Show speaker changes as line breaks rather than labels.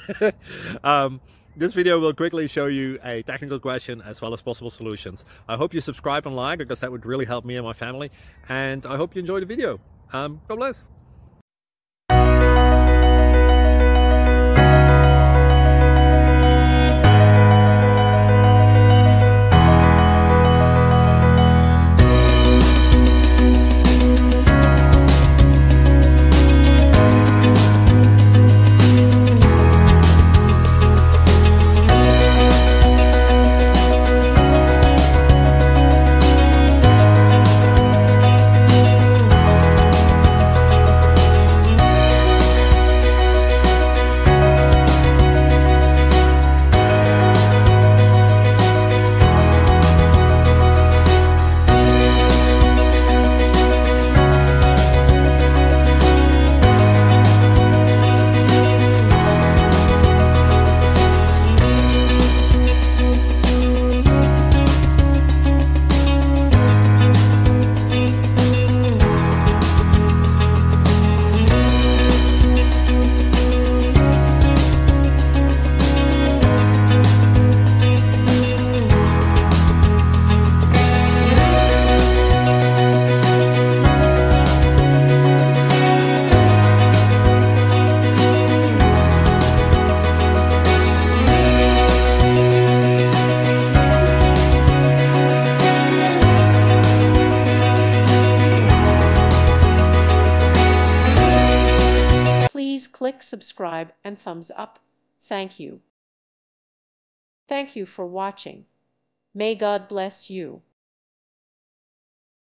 This video will quickly show you a technical question as well as possible solutions. I hope you subscribe and like, because that would really help me and my family. And I hope you enjoy the video. God bless.
Please click subscribe and thumbs up. Thank you. Thank you for watching. May God bless you.